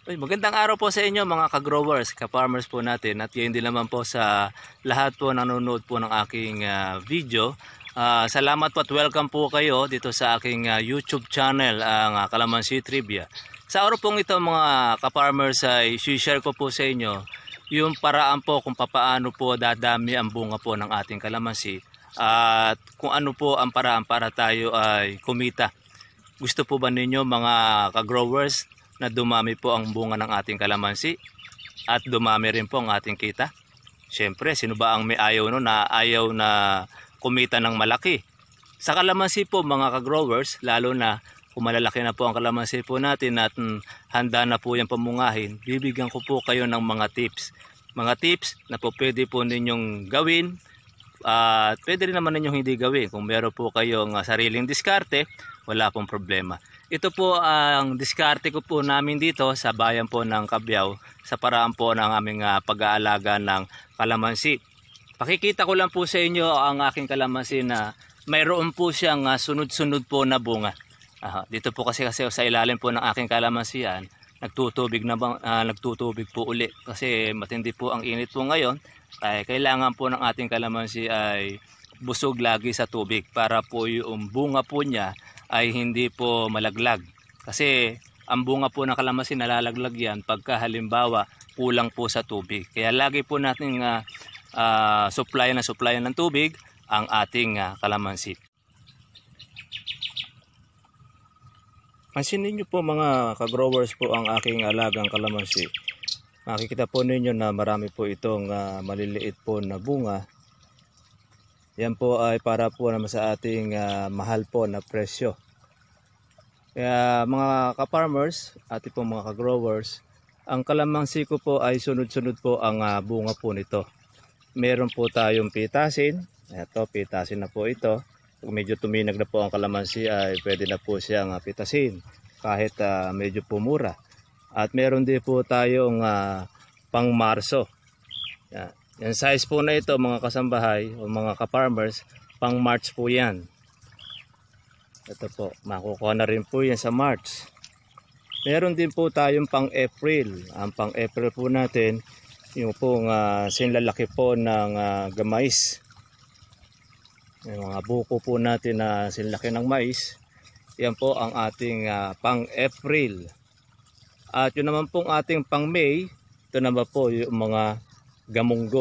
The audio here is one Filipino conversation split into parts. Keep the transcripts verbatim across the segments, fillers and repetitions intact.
Uy, magandang araw po sa inyo mga ka-growers, ka-farmers po natin, at yun din naman po sa lahat po nanonood po ng aking uh, video. Uh, salamat po at welcome po kayo dito sa aking uh, YouTube channel, ang uh, Kalamansi Trivia. Sa araw pong ito mga ka-farmers ay share ko po sa inyo yung paraan po kung paano po dadami ang bunga po ng ating kalamansi at kung ano po ang paraan para tayo ay kumita. Gusto po ba ninyo mga ka-growers na dumami po ang bunga ng ating kalamansi at dumami rin po ang ating kita? Siyempre, sino ba ang may ayaw no na ayaw na kumita ng malaki? Sa kalamansi po mga ka-growers, lalo na kung malalaki na po ang kalamansi po natin at mm, handa na po yung pamungahin, bibigyan ko po kayo ng mga tips. Mga tips na po pwede po ninyong gawin at uh, pwede rin naman ninyong hindi gawin. Kung meron po kayong uh, sariling diskarte, wala pong problema. Ito po ang diskarte ko po namin dito sa bayan po ng Cabiao sa paraan po ng aming uh, pag-aalaga ng kalamansi. Pakikita ko lang po sa inyo ang aking kalamansi na mayroon po siyang uh, sunod-sunod po na bunga. Uh, dito po kasi kasi sa ilalim po ng aking kalamansi yan, nagtutubig na bang, uh, nagtutubig po uli kasi matindi po ang init po ngayon. Ay kailangan po ng ating kalamansi ay busog lagi sa tubig para po yung bunga po niya ay hindi po malaglag. Kasi ang bunga po ng kalamansi nalalaglag yan pagka halimbawa kulang po sa tubig. Kaya lagi po natin uh, uh, supply na supply ng tubig ang ating uh, kalamansi. Pansinin niyo po mga ka-growers po ang aking alagang kalamansi. Makikita po ninyo na marami po itong uh, maliliit po na bunga. Yan po ay para po naman sa ating uh, mahal po na presyo. Kaya mga ka-farmers, ating po mga ka-growers, ang kalamansi ko po ay sunod-sunod po ang uh, bunga po nito. Meron po tayong pitasin. Ito, pitasin na po ito. Kung medyo tuminag na po ang kalamansi ay pwede na po siyang uh, pitasin kahit uh, medyo pumura. At meron din po tayong uh, pang Marso. Yan. Yung size po na ito mga kasambahay o mga ka-farmers, pang March po yan. Ito po, makukuha na rin po yan sa March. Meron din po tayong pang April. Ang pang April po natin, yung pong uh, sinlalaki po ng uh, gamais. Yung mga buko po natin na sinlaki ng mais. Yan po ang ating uh, pang April. At yun naman pong ating pang May, ito naman po yung mga gamunggo.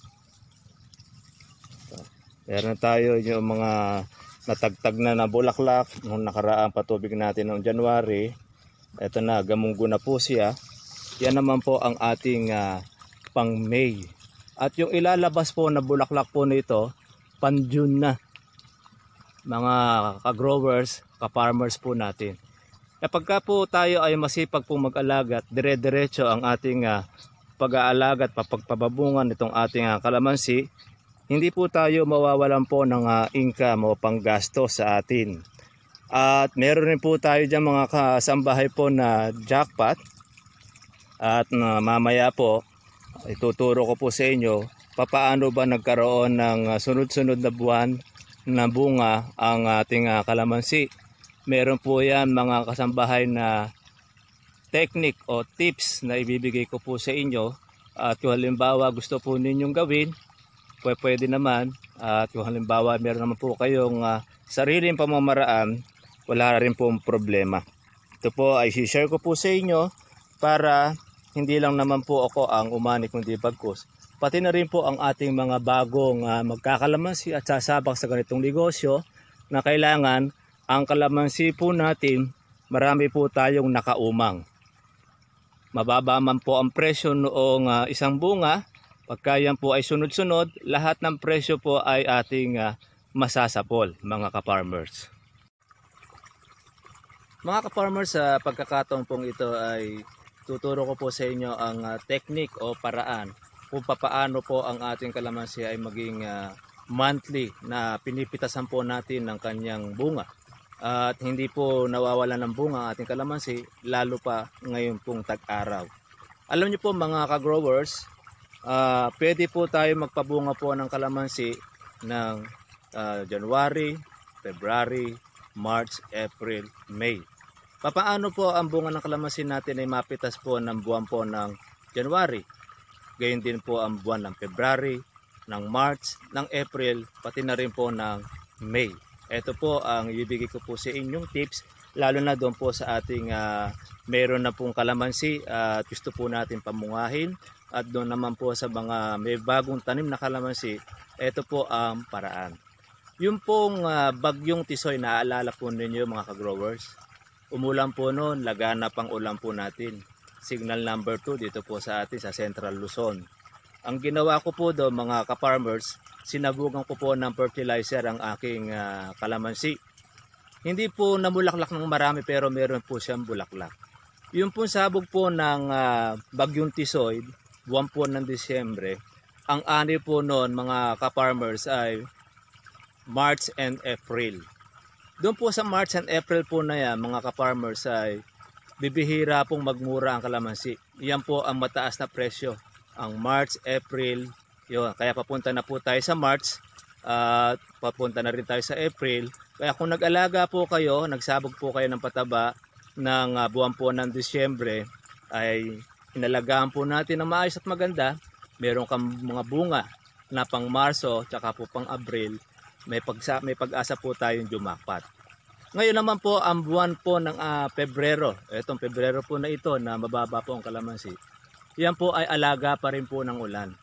Meron tayo yung mga natagtag na na bulaklak nung nakaraang patubig natin noong January. Ito na, gamunggo na po siya. Yan naman po ang ating uh, pang May. At yung ilalabas po na bulaklak po nito, pan June na. Mga ka-growers, ka-farmers po natin. Kapag ka po tayo ay masipag pong mag-alaga at dire-diretso ang ating uh, pag-aalaga at papagpababungan itong ating uh, kalamansi, hindi po tayo mawawalan po ng uh, income o panggasto sa atin. At meron rin po tayo dyan mga kasambahay po na jackpot. At uh, mamaya po, ituturo ko po sa inyo papaano ba nagkaroon ng uh, sunod-sunod na buwan na bunga ang ating uh, kalamansi. Meron po yan mga kasambahay na technique o tips na ibibigay ko po sa inyo. At kung halimbawa gusto po ninyong gawin, pwede naman. At kung halimbawa meron naman po kayong uh, sariling pamamaraan, wala rin po problema. Ito po ay share ko po sa inyo para hindi lang naman po ako ang umani kundi bagkus. Pati na rin po ang ating mga bagong uh, magkakalamansi at sasabak sa ganitong negosyo na kailangan ang kalamansi po natin marami po tayong nakaumang. Mababa man po ang presyo noong uh, isang bunga. Pagka yan po ay sunod-sunod, lahat ng presyo po ay ating uh, masasapol mga ka-farmers. Mga ka-farmers, sa uh, pagkakataon pong ito ay tuturo ko po sa inyo ang uh, technique o paraan kung paano po ang ating kalamansi ay maging uh, monthly na pinipitasan po natin ng kanyang bunga. At hindi po nawawalan ng bunga ang ating kalamansi, lalo pa ngayon pong tag-araw. Alam niyo po mga ka-growers, uh, pwede po tayo magpabunga po ng kalamansi ng uh, January, February, March, April, May. Papaano po ang bunga ng kalamansi natin ay mapitas po ng buwan po ng January? Gayon din po ang buwan ng February, ng March, ng April, pati na rin po ng May. Ito po ang ibibigay ko po sa inyong tips, lalo na doon po sa ating uh, meron na pong kalamansi at uh, gusto po natin pamungahin. At doon naman po sa mga may bagong tanim na kalamansi, ito po ang paraan. Yung pong uh, bagyong Tisoy, naaalala po ninyo mga ka-growers. Umulan po noon, lagana pang ulan po natin. Signal number two dito po sa atin sa Central Luzon. Ang ginawa ko po doon mga ka-farmers, sinabugan ko po ng fertilizer ang aking uh, kalamansi. Hindi po namulaklak ng marami pero meron po siyang bulaklak. Yung po sabog po ng uh, bagyong Tisoy, buwan po ng Disyembre, ang ani po noon mga ka-farmers ay March and April. Doon po sa March and April po na yan mga ka-farmers ay bibihira pong magmura ang kalamansi. Yan po ang mataas na presyo. Ang March, April, yun. Kaya papunta na po tayo sa March at uh, papunta na rin tayo sa April. Kaya kung nag-alaga po kayo, nagsabog po kayo ng pataba ng uh, buwan po ng Disyembre, ay inalagaan po natin ng maayos at maganda. Meron kang mga bunga na pang Marso tsaka po pang Abril, may, pagsa, may pag-asa po tayong jumakpat. Ngayon naman po ang buwan po ng uh, Pebrero. Itong Pebrero po na ito na mababa po ang kalamansi. Yan po ay alaga pa rin po ng ulan.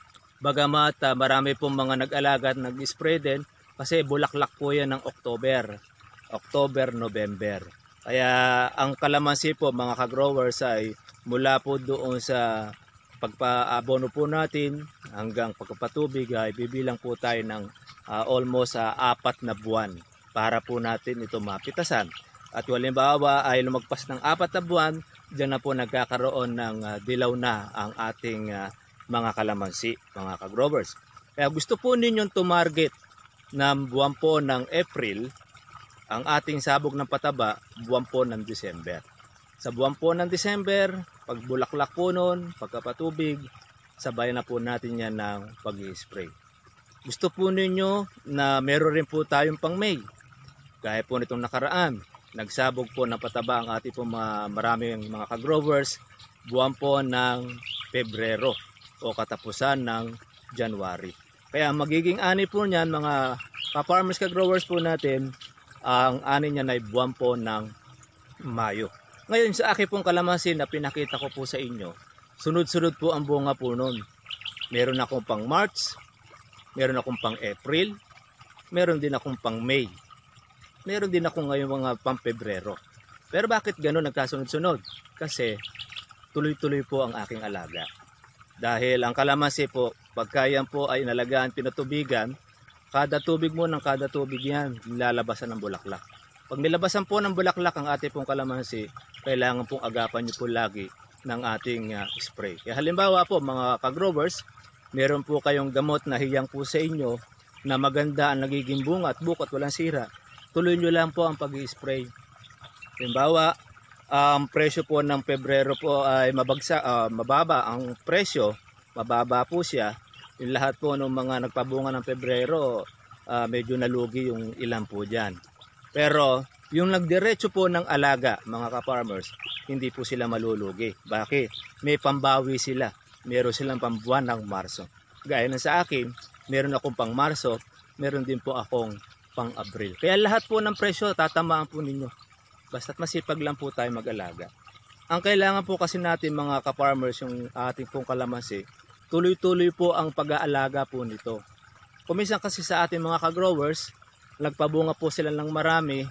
Bagamat uh, marami pong mga nag-alaga at nag-spray din kasi bulaklak po yan ng October. October, November. Kaya ang kalamansi po mga ka-growers ay mula po doon sa pagpaabono po natin hanggang pagpapatubig ay bibilang po tayo ng uh, almost uh, apat na buwan para po natin ito mapitasan. At halimbawa ay lumagpas ng apat na buwan, diyan na po nagkakaroon ng uh, dilaw na ang ating uh, mga kalamansi, mga ka-growers. Kaya gusto po ninyong tumarget ng buwan po ng April, ang ating sabog ng pataba, buwan po ng December. Sa buwan po ng December, pag bulaklak po nun, pagkapatubig, sabay na po natin yan ng pag-i-spray. Gusto po ninyo na meron rin po tayong pang May. Gaya po nitong nakaraan, nagsabog po ng pataba ang ating po mga, maraming mga ka-growers, buwan po ng Pebrero o katapusan ng January. Kaya magiging ani po niyan mga ka-farmers ka-growers po natin, ang ani niyan ay buwan po ng Mayo. Ngayon sa akin pong kalamansi na pinakita ko po sa inyo, sunod-sunod po ang bunga po nun. Meron akong pang March, meron akong pang April, meron din akong pang May, meron din akong ngayon mga pang Pebrero. Pero bakit gano'n nagkasunod-sunod? Kasi tuloy-tuloy po ang aking alaga. Dahil ang kalamansi po, pagka yan po ay inalagaan, pinatubigan, kada tubig mo ng kada tubig yan, lalabasan ng bulaklak. Pag nilabasan po ng bulaklak ang ating pong kalamansi, kailangan pong agapan nyo po lagi ng ating uh, spray. Kaya halimbawa po mga ka-growers, meron po kayong gamot na hiyang po sa inyo na maganda ang nagiging bunga at buko at walang sira. Tuloy nyo lang po ang pag-i-spray. Halimbawa, ang um, presyo po ng Pebrero po ay mabagsa, uh, mababa ang presyo, mababa po siya. Yung lahat po ng mga nagpabunga ng Pebrero, uh, medyo nalugi yung ilan po dyan. Pero yung nagdiretso po ng alaga, mga ka-farmers, hindi po sila malulugi. Bakit? May pambawi sila. Meron silang pambuwan ng Marso. Gaya na sa akin, meron akong pang Marso, meron din po akong pang Abril. Kaya lahat po ng presyo, tatamaan po ninyo. Basta't masipag lang po tayo mag-alaga. Ang kailangan po kasi natin mga ka-farmers, yung ating pong kalamansi, tuloy-tuloy po ang pag-aalaga po nito. Kuminsan kasi sa ating mga ka-growers, nagpabunga po sila ng marami,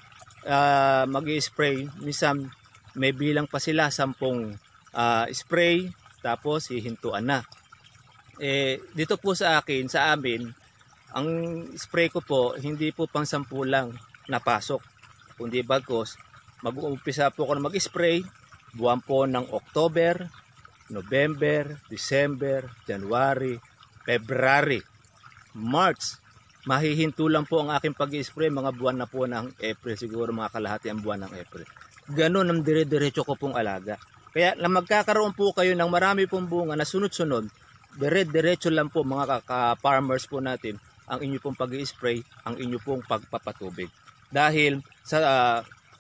uh, mag-i-spray. Minsan may bilang pa sila, sampung uh, spray, tapos hihintuan na. Eh, dito po sa akin, sa amin, ang spray ko po, hindi po pang sampu lang napasok. Kundi bagkos, mag-uumpisa po ako na mag-spray, buwan po ng October, November, December, January, February, March. Mahihinto lang po ang aking pag-i-spray mga buwan na po ng April, siguro mga kalahati ang buwan ng April. Ganon ang dire-diretso ko pong alaga. Kaya na magkakaroon po kayo ng marami pong bunga na sunod-sunod, dire-diretso lang po mga ka-farmers po natin ang inyo pong pag-i-spray, ang inyo pong pagpapatubig. Dahil sa uh,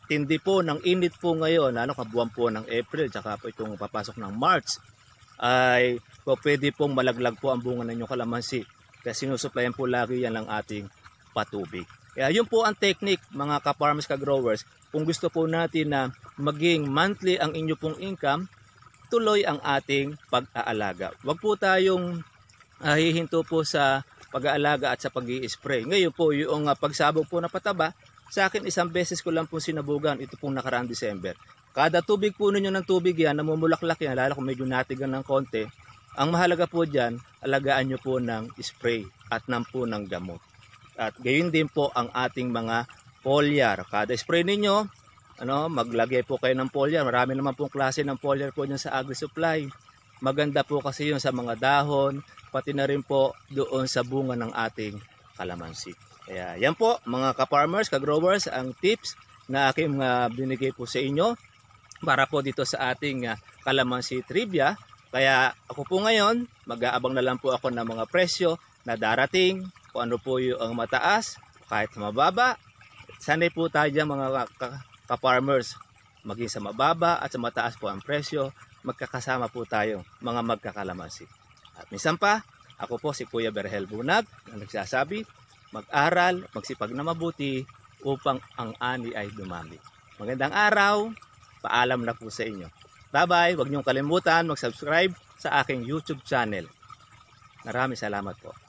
tindi po ng init po ngayon, ano, kabuuan po ng April, tsaka po itong papasok ng March, ay po, pwede pong malaglag po ang bunga ng inyong kalamansi. Kaya sinusuplayan po lagi yan ng ating patubig. Kaya yun po ang technique, mga ka-farmers, ka-growers. Kung gusto po natin na maging monthly ang inyo pong income, tuloy ang ating pag-aalaga. Huwag po tayong uh, hihinto po sa pag-aalaga at sa pag-i-spray. Ngayon po, yung uh, pagsabog po na pataba, sa akin isang beses ko lang po sinabugan, ito pong nakaraang December. Kada tubig po ninyo ng tubig yan, namumulaklak yan, lalo kung medyo natigan ng konti, ang mahalaga po dyan, alagaan nyo po ng spray at ng po ng gamot. At gayon din po ang ating mga foliar. Kada spray ninyo, ano, maglagay po kayo ng foliar. Marami naman pong klase ng foliar po dyan sa AgriSupply. Maganda po kasi yun sa mga dahon, pati na rin po doon sa bunga ng ating kalamansi. Kaya yan po mga ka-farmers, ka-growers, ang tips na aking uh, binigay po sa inyo para po dito sa ating uh, kalamansi trivia. Kaya ako po ngayon, mag-aabang na lang po ako ng mga presyo na darating, kung ano po yung mataas, kahit mababa. Sanay po tayo dyan mga ka-farmers, maging sa mababa at sa mataas po ang presyo, magkakasama po tayo mga magkakalamansi. At minsan pa, ako po si Kuya Berhel Bunag na nagsasabi, mag-aral, magsipag na mabuti upang ang ani ay dumami. Magandang araw, paalam na po sa inyo. Bye-bye, huwag niyong kalimutan mag-subscribe sa aking YouTube channel. Maraming salamat po.